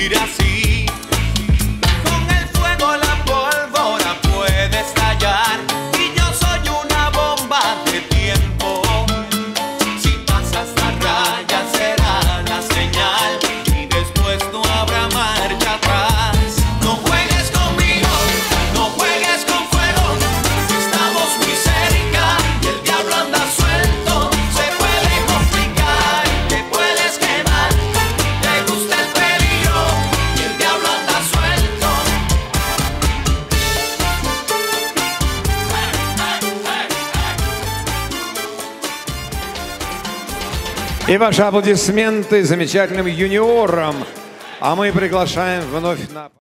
vivir así. Con el fuego la pólvora puede estallar y yo soy una bomba de tiempo. Si pasas la raya será la señal y después no habrá marcha atrás. No juegues conmigo, no juegues con fuego, estamos muy cerca y el diablo anda suelto. Se puede complicar, te puedes quemar, te gusta el peligro y el diablo anda suelto. И ваши аплодисменты замечательным юниорам. А мы приглашаем вновь на...